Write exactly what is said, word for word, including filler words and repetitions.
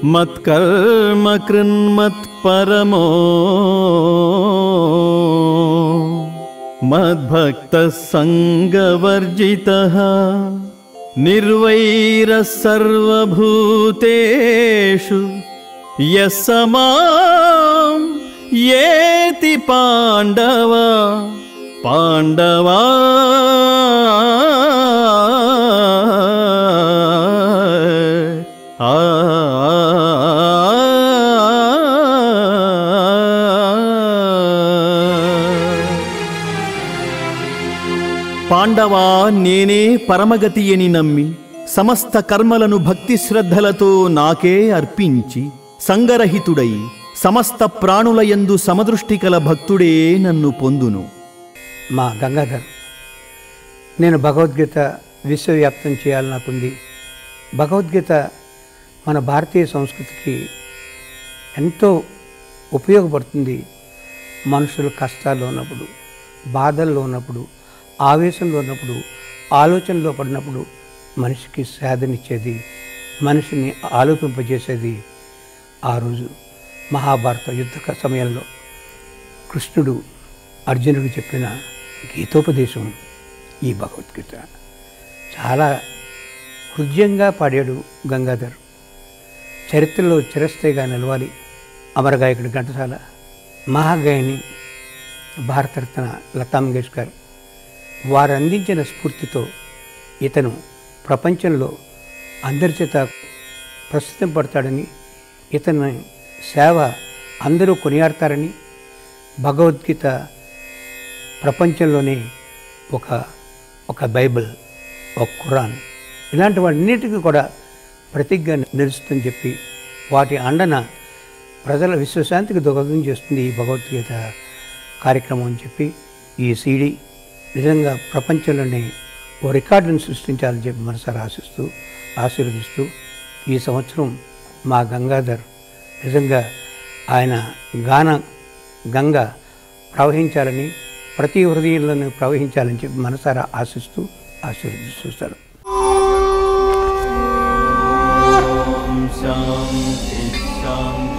మత్కర్మ కృన్మత్పరమో మద్భక్తః సంగవర్జితః నిర్వైరः సర్వభూతేషు యః మాం యేతి పాండవ పాండవా పాండవా నేనే పరమగతి అని నమ్మి సమస్త కర్మలను భక్తి శ్రద్ధలతో నాకే అర్పించి సంగరహితుడై సమస్త ప్రాణులయందు సమదృష్టి కల భక్తుడే నన్ను పొందును. మా గంగాధర్, నేను భగవద్గీత విశ్వవ్యాప్తం చేయాలని నాకుంది. భగవద్గీత మన భారతీయ సంస్కృతికి ఎంతో ఉపయోగపడుతుంది. మనుషులు కష్టాల్లో ఉన్నప్పుడు, బాధల్లో ఉన్నప్పుడు, ఆవేశంలో ఉన్నప్పుడు, ఆలోచనలో పడినప్పుడు మనిషికి సాధనిచ్చేది, మనిషిని ఆలోచింపజేసేది ఆ రోజు మహాభారత యుద్ధ సమయంలో కృష్ణుడు అర్జునుడికి చెప్పిన గీతోపదేశం ఈ భగవద్గీత. చాలా హృదయంగా పాడాడు గంగాధర్. చరిత్రలో చిరస్థాయిగా నిలవాలి. అమరగాయకుడు ఘంటసాల, మహాగాయని భారతరత్న లతా మంగేష్కర్ వారు అందించిన స్ఫూర్తితో ఇతను ప్రపంచంలో అందరి చేత ప్రస్తుతం పడతాడని, ఇతని సేవ అందరూ కొనియాడతారని, భగవద్గీత ప్రపంచంలోనే ఒక ఒక బైబిల్, ఒక ఖురాన్ ఇలాంటి వాటన్నిటికీ కూడా ప్రతిజ్ఞ నిలుస్తుందని చెప్పి వాటి అండన ప్రజల విశ్వశాంతికి దోహదం చేస్తుంది ఈ భగవద్గీత కార్యక్రమం అని చెప్పి ఈ సీడీ నిజంగా ప్రపంచంలోనే ఓ రికార్డును సృష్టించాలని చెప్పి మనసారా ఆశిస్తూ ఆశీర్వదిస్తూ ఈ సంవత్సరం మా గంగాధర్ నిజంగా ఆయన గాన గంగ ప్రవహించాలని, ప్రతి హృదయంలోనూ ప్రవహించాలని చెప్పి మనసారా ఆశిస్తూ ఆశీర్వదిస్తారు. శాంతి శాంతి